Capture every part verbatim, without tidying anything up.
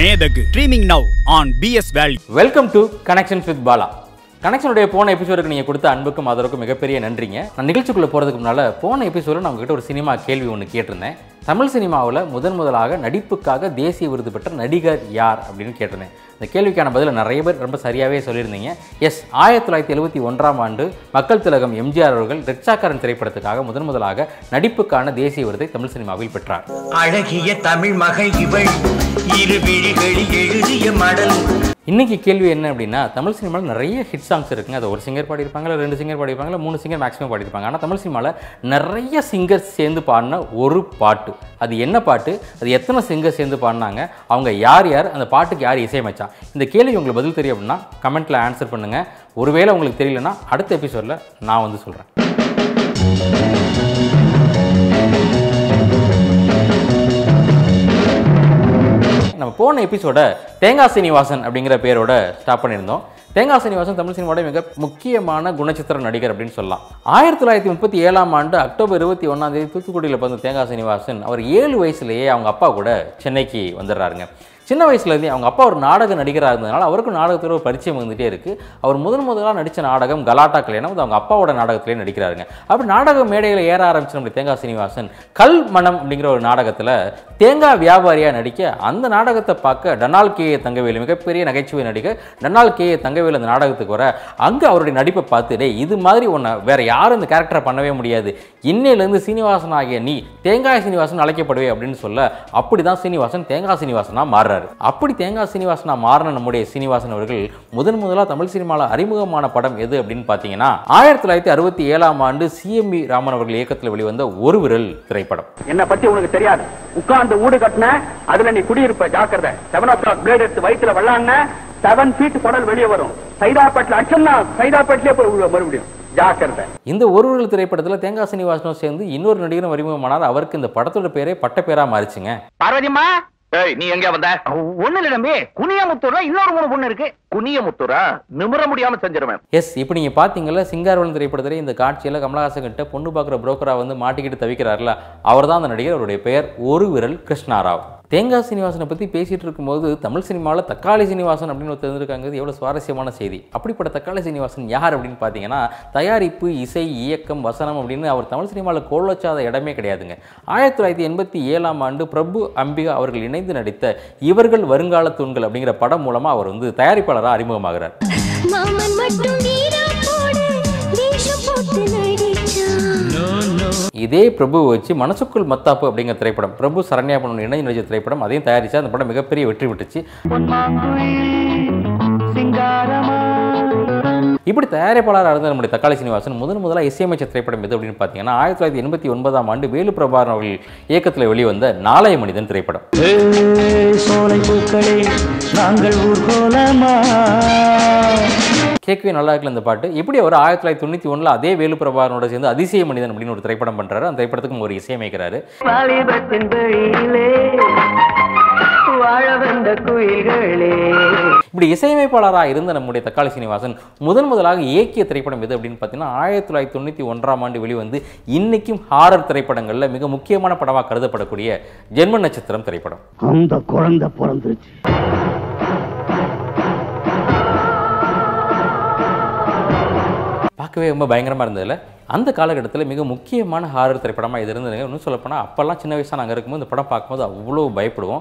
மேதகு streaming now on B S Value. Welcome to Connections with Bala. கனெக்ஷனுடைய போன எபிசோடுக்கு நீங்கள் கொடுத்த அன்புக்கும் அதற்கும் மிகப்பெரிய நன்றிங்க. நான் நிகழ்ச்சிக்குள்ளே போகிறதுக்கு முன்னால் போன எபிசோடில் நான் உங்ககிட்ட ஒரு சினிமா கேள்வி ஒன்று கேட்டிருந்தேன். தமிழ் சினிமாவில் முதன் முதலாக நடிப்புக்காக தேசிய விருது பெற்ற நடிகர் யார் அப்படின்னு கேட்டிருந்தேன். இந்த கேள்விக்கான பதில் நிறைய பேர் ரொம்ப சரியாகவே சொல்லியிருந்தீங்க. எஸ், ஆயிரத்தி தொள்ளாயிரத்தி எழுபத்தி ஒன்றாம் ஆண்டு மக்கள் திலகம் எம்ஜிஆர் அவர்கள் ரிக்ஷாக்காரன் திரைப்படத்துக்காக முதன் முதலாக நடிப்புக்கான தேசிய விருதை தமிழ் சினிமாவில் பெற்றார். அழகிய தமிழ் மகள் இவள் இரு விழிகளில் எழுதிய மடல். இன்றைக்கி கேள்வி என்ன அப்படின்னா, தமிழ் சினிமாவில் நிறைய ஹிட் சாங்ஸ் இருக்குங்க. அதை ஒரு சிங்கர் பாடியிருப்பாங்க, இல்லை ரெண்டு சிங்கர் பாடியிருப்பாங்க, மூணு சிங்கர் மேக்ஸிமம் பாடியிருப்பாங்க. ஆனால் தமிழ் சினிமாவில் நிறைய சிங்கர்ஸ் சேர்ந்து பாடின ஒரு பாட்டு, அது என்ன பாட்டு, அது எத்தனை சிங்கர் சேர்ந்து பாடினாங்க, அவங்க யார் யார், அந்த பாட்டுக்கு யார் இசையமைச்சா? இந்த கேள்வி உங்களுக்கு பதில் தெரியும் அப்படின்னா கமெண்ட்டில் ஆன்சர் பண்ணுங்கள். ஒருவேளை உங்களுக்கு தெரியலன்னா அடுத்த எபிசோடில் நான் வந்து சொல்கிறேன். நம்ம போன எபிசோட தேங்காய் சீனிவாசன் அப்படிங்கிற பேரோட ஸ்டாப் பண்ணியிருந்தோம். தேங்காய் சீனிவாசன் தமிழ் சினிமாவோட மிக முக்கியமான குணச்சித்திர நடிகர் அப்படின்னு சொல்லலாம். ஆயிரத்தி தொள்ளாயிரத்தி முப்பத்தி ஏழாம் ஆண்டு அக்டோபர் இருபத்தி ஒன்றாம் தேதி தூத்துக்குடியில் பிறந்த தேங்காய் சீனிவாசன் அவர் ஏழு வயசுலேயே அவங்க அப்பா கூட சென்னைக்கு வந்துடுறாருங்க. சின்ன வயசுலேருந்தே அவங்க அப்பா ஒரு நாடக நடிகராக இருந்ததுனால அவருக்கும் நாடகத்தில் ஒரு பரிச்சயம் வந்துகிட்டே இருக்குது. அவர் முதன் முதலாக நடித்த நாடகம் கலாட்டா கல்யாணம், அது அவங்க அப்பாவோட நாடகத்திலே நடிக்கிறாருங்க. அப்படி நாடக மேடையில் ஏற ஆரம்பிச்சு நம்ம தேங்காய் சீனிவாசன் கல் மனம் அப்படிங்கிற ஒரு நாடகத்தில் தேங்காய் வியாபாரியாக நடிக்க, அந்த நாடகத்தை பார்க்க டனால் கே ஏ தங்கவேலு, மிகப்பெரிய நகைச்சுவை நடிகர் டனால் கே ஏ தங்கவேலு அந்த நாடகத்துக்கு வர, அங்கே அவருடைய நடிப்பை பார்த்து, டே இது மாதிரி ஒன்று வேறு யாரும் இந்த கேரக்டரை பண்ணவே முடியாது, இன்னையிலேருந்து சீனிவாசன் ஆகிய நீ தேங்காய் சீனிவாசன் அழைக்கப்படுவே அப்படின்னு சொல்ல, அப்படி தான் சீனிவாசன் தேங்காய் சீனிவாசனாக மாறுறாரு. அப்படி தேங்காய் சீனிவாசனா மாறின நம்முடைய சீனிவாசன் அவர்கள் முதன் முதலாக தமிழ் சினிமாவில் அறிமுகமான படம் எது அப்படின்னு பார்த்தீங்கன்னா ஆயிரத்தி தொள்ளாயிரத்தி அறுபத்தி ஏழாம் ஆண்டு சி எம் வி ராமன் அவர்கள் இயக்கத்தில் வெளிவந்த ஒரு விரல் திரைப்படம். என்ன பத்தி உனக்கு தெரியாது, உட்கார்ந்து ஊடு கட்டின அதுல நீ குடியிருப்ப, ஜாக்கிரதை. செவன் ஓ கிளாக் பிளேட் எடுத்து வயிற்றுல வெள்ளாங்க, செவன் ஃபீட் குடல் வெளியே வரும். சைதாப்பேட்டில் அச்சன்னா சைதாப்பேட்டிலே போய் மறுபடியும் ஜாக்கிரதை. இந்த ஒரு விரல் திரைப்படத்தில் தேங்காய் சீனிவாசனும் சேர்ந்து இன்னொரு நடிகரும் அறிமுகமானார். அவருக்கு இந்த படத்தோட பேரே பட்ட பேரா மாறிச்சுங்க. பார்வதிமா, நீ எங்க வந்த? ஒண்ணு இல்ல தம்பி, குனியமுத்தூர்ல இன்னொரு மூணு பொண்ணு இருக்கு. குனியமுத்தூரா? நிமிர முடியாம செஞ்சிருவேன். எஸ், இப்போ நீங்க பாத்தீங்கல்ல சிங்காரவன் திரைப்படத்திலே இந்த காட்சியில கமலஹாசன் கிட்ட பொண்ணு பார்க்குற புரோக்கரா வந்து மாட்டிக்கிட்டு தவிக்கிறாருல, அவர் தான் அந்த நடிகர். அவருடைய பெயர் ஒரு விரல் கிருஷ்ணாராவ். தேங்காய் சீனிவாசனை பற்றி பேசிகிட்டு இருக்கும்போது தமிழ் சினிமாவில் தக்காளி சீனிவாசன் அப்படின்னு ஒரு தெரிஞ்சிருக்காங்க. எவ்வளோ சுவாரஸ்யமான செய்தி. அப்படிப்பட்ட தக்காளி சீனிவாசன் யார் அப்படின்னு பார்த்தீங்கன்னா, தயாரிப்பு, இசை, இயக்கம், வசனம் அப்படின்னு அவர் தமிழ் சினிமாவில் கோல் வச்சாத இடமே கிடையாதுங்க. ஆயிரத்தி தொள்ளாயிரத்தி எண்பத்தி ஏழாம் ஆண்டு பிரபு அம்பிகா அவர்கள் இணைந்து நடித்த இவர்கள் வருங்கால தூண்கள் அப்படிங்கிற படம் மூலமாக அவர் வந்து தயாரிப்பாளராக அறிமுகமாகிறார். இதே பிரபு வச்சு மனசுக்குள் மத்தாப்பு அப்படிங்கிற திரைப்படம், பிரபு சரண்யா பண்ண இணைஞ்சு நடிச்ச திரைப்படம், அதையும் தயாரிச்சா அந்த படம் மிகப்பெரிய வெற்றி பெற்றுச்சு. இப்படி தயாரிப்பாளராக இருந்த நம்முடைய தக்காளி சீனிவாசன் முதன் முதலாக இசையமைச்ச திரைப்படம் எது அப்படின்னு பார்த்தீங்கன்னா ஆயிரத்தி தொள்ளாயிரத்தி எண்பத்தி ஒன்பதாம் ஆண்டு வேலு பிரபாகரன் அவர்கள் இயக்கத்தில் வெளிவந்த நாளைய மனிதன் திரைப்படம். கேட்கவே நல்லா இருக்குல்ல இந்த பாட்டு. இப்படி அவர் ஆயிரத்தி தொள்ளாயிரத்தி தொண்ணூற்றி ஒன்றில் அதே வேலு பிரபாகரனோட சேர்ந்து அதிசய மனிதன் அப்படின்னு ஒரு திரைப்படம் பண்ணுறாரு. அந்த திரைப்படத்துக்கும் ஒரு இசையமைக்கிறாரு. இப்படி இசையமைப்பாளராக இருந்த நம்முடைய தக்காளி சீனிவாசன் முதன் முதலாக இயக்கிய திரைப்படம் எது அப்படின்னு பார்த்தீங்கன்னா ஆயிரத்தி தொள்ளாயிரத்தி தொண்ணூற்றி ஒன்றாம் ஆண்டு வெளிவந்து இன்னைக்கும் ஹாரர் திரைப்படங்களில் மிக முக்கியமான படமாக கருதப்படக்கூடிய ஜென்ம நட்சத்திரம் திரைப்படம். அந்த குழந்தை பிறந்துச்சு. பார்க்கவே ரொம்ப பயங்கரமாக இருந்ததில்ல. அந்த காலகட்டத்தில் மிக முக்கியமான ஹாரர் திரைப்படமாக இது இருந்ததுங்க. இன்னும் சொல்லப்போனால் அப்போல்லாம் சின்ன வயசாக நாங்கள் இருக்கும்போது இந்த படம் பார்க்கும்போது அவ்வளோ பயப்படுவோம்.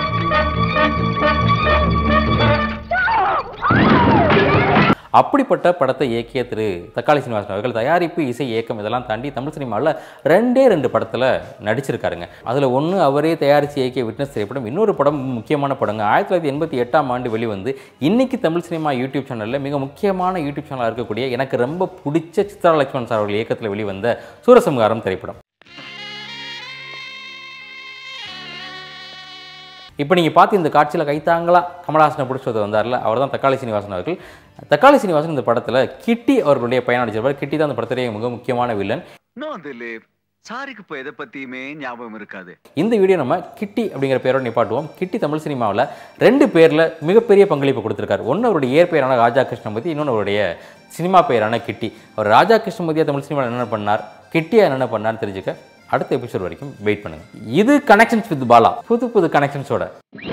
அப்படிப்பட்ட படத்தை இயக்கிய திரு தக்காளி சீனிவாசன் அவர்கள் தயாரிப்பு, இசை, இயக்கம் இதெல்லாம் தாண்டி தமிழ் சினிமாவில் ரெண்டே ரெண்டு படத்தில் நடிச்சிருக்காருங்க. அதில் ஒன்று அவரே தயாரித்து இயக்கிய விட்னஸ் திரைப்படம், இன்னொரு படம் முக்கியமான படங்க ஆயிரத்தி தொள்ளாயிரத்தி எண்பத்தி எட்டாம் ஆண்டு வெளிவந்து இன்னைக்கு தமிழ் சினிமா யூடியூப் சேனலில் மிக முக்கியமான யூடியூப் சேனலாக இருக்கக்கூடிய எனக்கு ரொம்ப பிடிச்ச சித்ரா லட்சுமணன் சார் அவர்கள் இயக்கத்தில் வெளிவந்த சூரசம்ஹாரம் திரைப்படம். இப்போ நீங்கள் பார்த்து இந்த காட்சியில் கைத்தாங்களா கமலஹாசனை பிடிச்சது வந்தார்ல, அவர் தான் தக்காளி சீனிவாசன் அவர்கள். தக்காளி சீனிவாசன் இந்த படத்தில் கிட்டி அவர்களுடைய பையன் நடிச்சிருப்பார். கிட்டி தான் அந்த படத்திலேயே மிக முக்கியமான வில்லன். சாரிக்கு இப்போ எதை பற்றியுமே ஞாபகம் இருக்காது. இந்த வீடியோ நம்ம கிட்டி அப்படிங்கிற பேரோட நிப்பாட்டுவோம். கிட்டி தமிழ் சினிமாவில் ரெண்டு பேரில் மிகப்பெரிய பங்களிப்பு கொடுத்துருக்காரு. ஒன்று அவருடைய இயற்பெயரான ராஜா கிருஷ்ணமூர்த்தி, இன்னொன்று அவருடைய சினிமா பெயரான கிட்டி. அவர் ராஜா கிருஷ்ணமூர்த்தியா தமிழ் சினிமாவில் என்னென்ன பண்ணார், கிட்டியா என்னென்ன பண்ணார்னு தெரிஞ்சுக்க அடுத்த எபிசோட் வரைக்கும் வெயிட் பண்ணுங்க. இது கனெக்ஷன்ஸ் வித் பாலா, புது புது கனெக்ஷன்ஸோட.